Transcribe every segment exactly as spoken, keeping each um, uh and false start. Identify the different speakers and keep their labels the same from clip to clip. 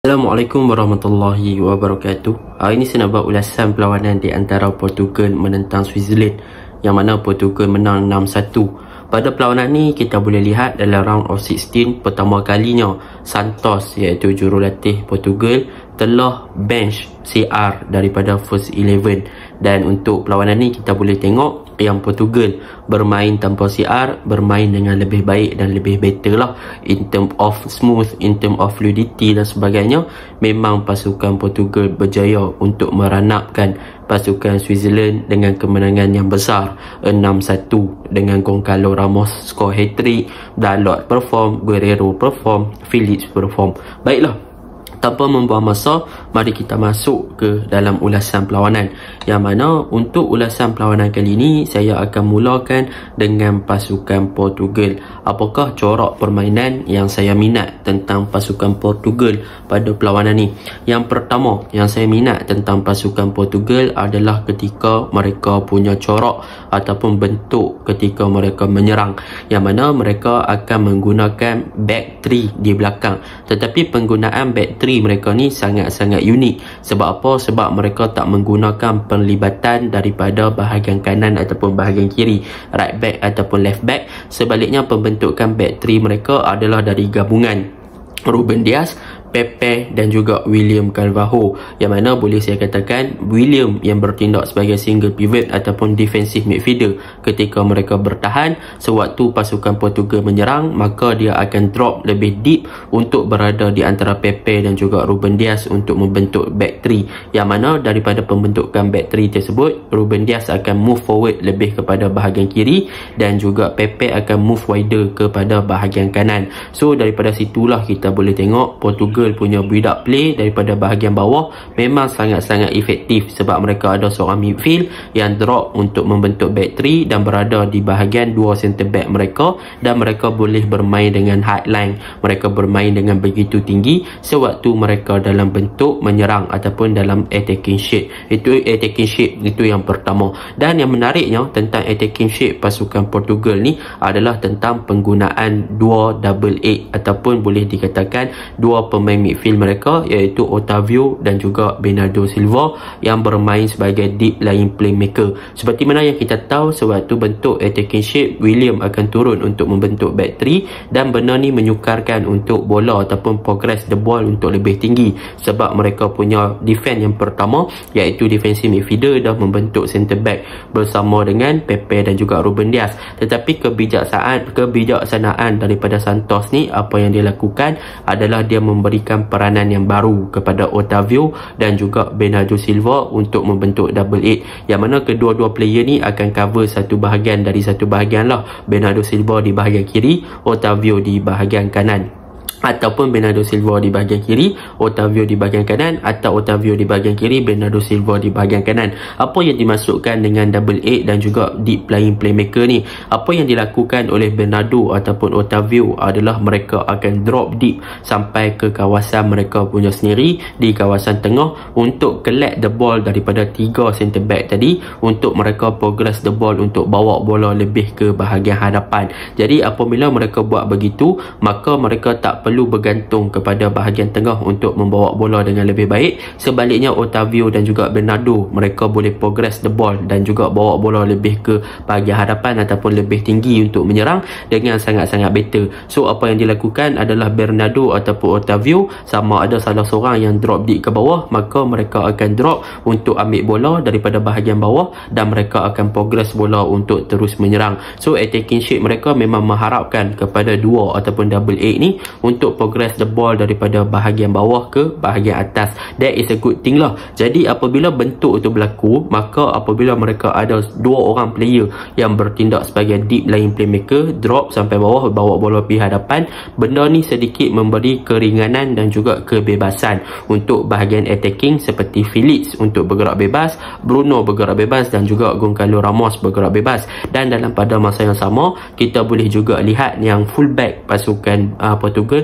Speaker 1: Assalamualaikum warahmatullahi wabarakatuh. Hari ini saya nak buat ulasan perlawanan di antara Portugal menentang Switzerland, yang mana Portugal menang enam satu. Pada perlawanan ni kita boleh lihat dalam round of enam belas pertama kalinya Santos, iaitu jurulatih Portugal, telah bench C R daripada first eleven. Dan untuk perlawanan ni kita boleh tengok yang Portugal bermain tanpa C R, bermain dengan lebih baik dan lebih better lah in term of smooth, in term of fluidity dan sebagainya. Memang pasukan Portugal berjaya untuk meranapkan pasukan Switzerland dengan kemenangan yang besar enam satu, dengan Goncalo Ramos skor hat-trick, Dalot perform, Guerrero perform, Phillips perform. Baiklah, tanpa membuang masa, mari kita masuk ke dalam ulasan perlawanan. Yang mana untuk ulasan perlawanan kali ini, saya akan mulakan dengan pasukan Portugal. Apakah corak permainan yang saya minat tentang pasukan Portugal pada perlawanan ni? Yang pertama yang saya minat tentang pasukan Portugal adalah ketika mereka punya corak ataupun bentuk ketika mereka menyerang, yang mana mereka akan menggunakan back three di belakang. Tetapi penggunaan back three mereka ni sangat-sangat unik. Sebab apa? Sebab mereka tak menggunakan penlibatan daripada bahagian kanan ataupun bahagian kiri, right back ataupun left back. Sebaliknya pembentukan back three mereka adalah dari gabungan Ruben Dias, Pepe dan juga William Carvalho, yang mana boleh saya katakan William yang bertindak sebagai single pivot ataupun defensive midfielder ketika mereka bertahan. Sewaktu pasukan Portugal menyerang, maka dia akan drop lebih deep untuk berada di antara Pepe dan juga Ruben Dias untuk membentuk back three, yang mana daripada pembentukan back three tersebut, Ruben Dias akan move forward lebih kepada bahagian kiri dan juga Pepe akan move wider kepada bahagian kanan. So daripada situlah kita boleh tengok Portugal punya build up play daripada bahagian bawah memang sangat-sangat efektif, sebab mereka ada seorang midfield yang drop untuk membentuk back three dan berada di bahagian dua center back mereka, dan mereka boleh bermain dengan high line, mereka bermain dengan begitu tinggi sewaktu mereka dalam bentuk menyerang ataupun dalam attacking shape. Itu attacking shape itu yang pertama. Dan yang menariknya tentang attacking shape pasukan Portugal ni adalah tentang penggunaan dua double eight ataupun boleh dikatakan dua pemain midfield mereka, iaitu Otavio dan juga Bernardo Silva yang bermain sebagai deep lying playmaker. Seperti mana yang kita tahu, sewaktu bentuk attacking shape, William akan turun untuk membentuk back three, dan benda ni menyukarkan untuk bola ataupun progress the ball untuk lebih tinggi, sebab mereka punya defense yang pertama iaitu defensive midfielder dah membentuk center back bersama dengan Pepe dan juga Ruben Dias. Tetapi kebijaksanaan kebijaksanaan daripada Santos ni, apa yang dia lakukan adalah dia memberikan peranan yang baru kepada Otavio dan juga Bernardo Silva untuk membentuk double eight, yang mana kedua-dua player ni akan cover satu bahagian dari satu bahagian lah. Bernardo Silva di bahagian kiri, Otavio di bahagian kanan, ataupun Bernardo Silva di bahagian kiri, Otavio di bahagian kanan, atau Otavio di bahagian kiri, Bernardo Silva di bahagian kanan. Apa yang dimasukkan dengan double eight dan juga deep lying playmaker ni? Apa yang dilakukan oleh Bernardo ataupun Otavio adalah mereka akan drop deep sampai ke kawasan mereka punya sendiri di kawasan tengah untuk collect the ball daripada tiga center back tadi, untuk mereka progress the ball untuk bawa bola lebih ke bahagian hadapan. Jadi apabila mereka buat begitu, maka mereka tak perlu bergantung kepada bahagian tengah untuk membawa bola dengan lebih baik. Sebaliknya Otavio dan juga Bernardo, mereka boleh progress the ball dan juga bawa bola lebih ke bahagian hadapan ataupun lebih tinggi untuk menyerang dengan sangat-sangat better. So apa yang dilakukan adalah Bernardo ataupun Otavio, sama ada salah seorang yang drop deep ke bawah, maka mereka akan drop untuk ambil bola daripada bahagian bawah dan mereka akan progress bola untuk terus menyerang. So attacking shape mereka memang mengharapkan kepada dua ataupun double eight ni untuk untuk progress the ball daripada bahagian bawah ke bahagian atas. That is a good thing lah. Jadi apabila bentuk itu berlaku, maka apabila mereka ada dua orang player yang bertindak sebagai deep lying playmaker, drop sampai bawah, bawa bola pergi hadapan, benda ni sedikit memberi keringanan dan juga kebebasan untuk bahagian attacking, seperti Phillips untuk bergerak bebas, Bruno bergerak bebas dan juga Goncalo Ramos bergerak bebas. Dan dalam pada masa yang sama, kita boleh juga lihat yang fullback pasukan uh, Portugal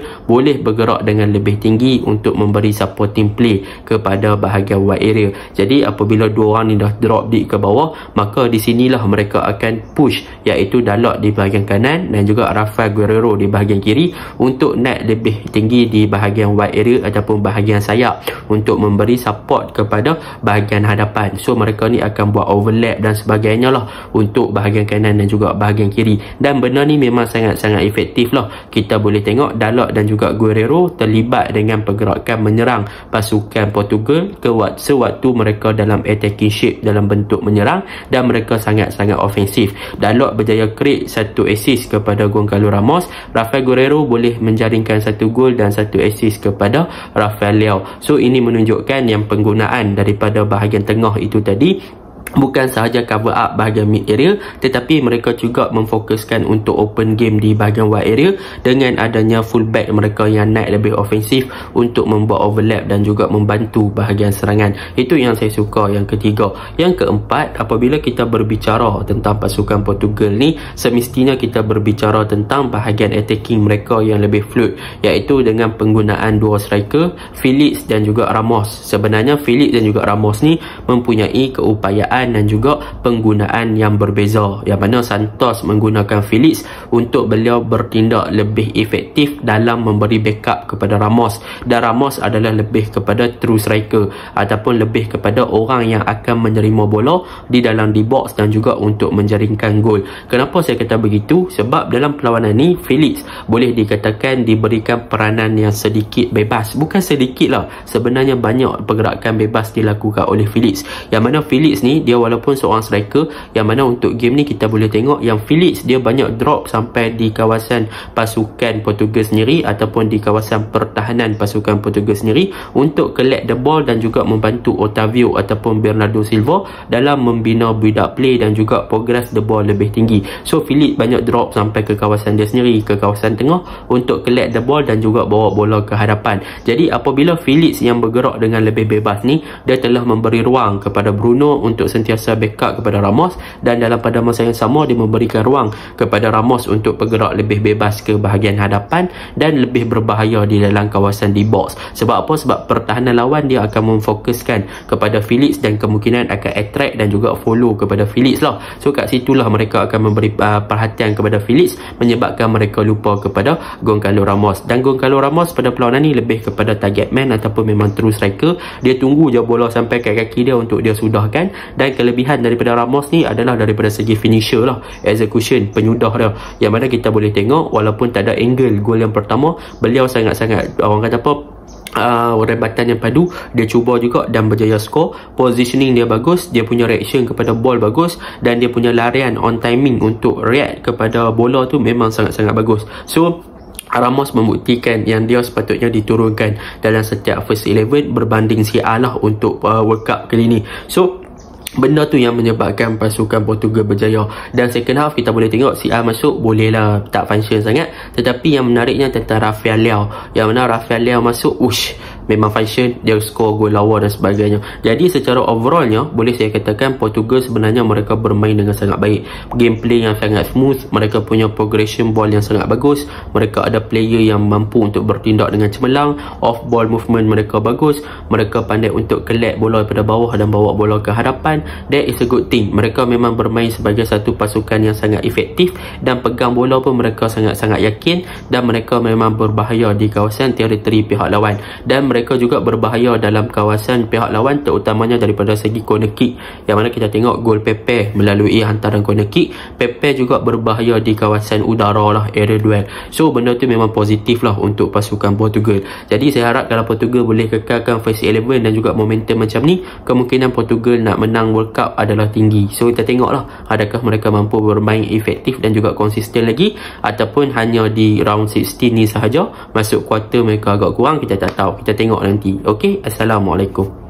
Speaker 1: boleh bergerak dengan lebih tinggi untuk memberi supporting play kepada bahagian wide area. Jadi apabila dua orang ni dah drop deep ke bawah, maka di sinilah mereka akan push, iaitu Dalot di bahagian kanan dan juga Rafael Guerrero di bahagian kiri untuk naik lebih tinggi di bahagian wide area ataupun bahagian sayap untuk memberi support kepada bahagian hadapan. So mereka ni akan buat overlap dan sebagainya lah untuk bahagian kanan dan juga bahagian kiri, dan benda ni memang sangat-sangat efektif lah. Kita boleh tengok Dalot dan juga Guerrero terlibat dengan pergerakan menyerang pasukan Portugal ke sewaktu mereka dalam attacking shape dalam bentuk menyerang, dan mereka sangat-sangat ofensif. Dalot berjaya create satu assist kepada Goncalo Ramos. Rafael Guerrero boleh menjaringkan satu gol dan satu assist kepada Rafael Leao. So ini menunjukkan yang penggunaan daripada bahagian tengah itu tadi bukan sahaja cover up bahagian mid area, tetapi mereka juga memfokuskan untuk open game di bahagian wide area dengan adanya fullback mereka yang naik lebih ofensif untuk membuat overlap dan juga membantu bahagian serangan. Itu yang saya suka yang ketiga. Yang keempat, apabila kita berbicara tentang pasukan Portugal ni, semestinya kita berbicara tentang bahagian attacking mereka yang lebih fluid, iaitu dengan penggunaan dua striker, Felix dan juga Ramos. Sebenarnya Felix dan juga Ramos ni mempunyai keupayaan dan juga penggunaan yang berbeza, yang mana Santos menggunakan Felix untuk beliau bertindak lebih efektif dalam memberi backup kepada Ramos, dan Ramos adalah lebih kepada true striker ataupun lebih kepada orang yang akan menerima bola di dalam di box dan juga untuk menjaringkan gol. Kenapa saya kata begitu? Sebab dalam perlawanan ni Felix boleh dikatakan diberikan peranan yang sedikit bebas. Bukan sedikit lah, sebenarnya banyak pergerakan bebas dilakukan oleh Felix, yang mana Felix ni dia walaupun seorang striker, yang mana untuk game ni kita boleh tengok yang Felix dia banyak drop sampai di kawasan pasukan Portugal sendiri ataupun di kawasan pertahanan pasukan Portugal sendiri untuk collect the ball dan juga membantu Otavio ataupun Bernardo Silva dalam membina build up play dan juga progress the ball lebih tinggi. So Felix banyak drop sampai ke kawasan dia sendiri, ke kawasan tengah untuk collect the ball dan juga bawa bola ke hadapan. Jadi apabila Felix yang bergerak dengan lebih bebas ni, dia telah memberi ruang kepada Bruno untuk sentiasa backup kepada Ramos, dan dalam pada masa yang sama dia memberikan ruang kepada Ramos untuk bergerak lebih bebas ke bahagian hadapan dan lebih berbahaya di dalam kawasan di box. Sebab apa? Sebab pertahanan lawan dia akan memfokuskan kepada Felix dan kemungkinan akan attract dan juga follow kepada Felix lah. So kat situlah mereka akan memberi uh, perhatian kepada Felix, menyebabkan mereka lupa kepada Goncalo Ramos. Dan Goncalo Ramos pada perlawanan ni lebih kepada target man ataupun memang true striker. Dia tunggu je bola sampai kat kaki dia untuk dia sudahkan, dan kelebihan daripada Ramos ni adalah daripada segi finisher lah, execution, penyudah dia, yang mana kita boleh tengok walaupun tak ada angle gol yang pertama, beliau sangat-sangat orang kata apa Uh, rebatan yang padu, dia cuba juga dan berjaya skor. Positioning dia bagus, dia punya reaction kepada ball bagus, dan dia punya larian on timing untuk react kepada bola tu memang sangat-sangat bagus. So Ramos membuktikan yang dia sepatutnya diturunkan dalam setiap first eleven berbanding C R lah untuk uh, World Cup kali ni. So benda tu yang menyebabkan pasukan Portugal berjaya. Dan second half kita boleh tengok C R masuk bolehlah tak function sangat, tetapi yang menariknya tentang Rafael Leao, yang mana Rafael Leao masuk, ush, memang function, dia score gol lawa dan sebagainya. Jadi secara overallnya boleh saya katakan Portugal sebenarnya mereka bermain dengan sangat baik, gameplay yang sangat smooth, mereka punya progression ball yang sangat bagus, mereka ada player yang mampu untuk bertindak dengan cemerlang, off ball movement mereka bagus, mereka pandai untuk collect bola daripada bawah dan bawa bola ke hadapan. That is a good thing. Mereka memang bermain sebagai satu pasukan yang sangat efektif, dan pegang bola pun mereka sangat-sangat yakin, dan mereka memang berbahaya di kawasan teritori pihak lawan, dan mereka juga berbahaya dalam kawasan pihak lawan, terutamanya daripada segi corner kick, yang mana kita tengok gol Pepe melalui hantaran corner kick. Pepe juga berbahaya di kawasan udara lah, area duel. So benda tu memang positif lah untuk pasukan Portugal. Jadi saya harap kalau Portugal boleh kekalkan first eleven dan juga momentum macam ni, kemungkinan Portugal nak menang World Cup adalah tinggi. So kita tengoklah adakah mereka mampu bermain efektif dan juga konsisten lagi, ataupun hanya di round enam belas ni sahaja, masuk quarter mereka agak kurang, kita tak tahu, kita tengok nanti. Okey, Assalamualaikum.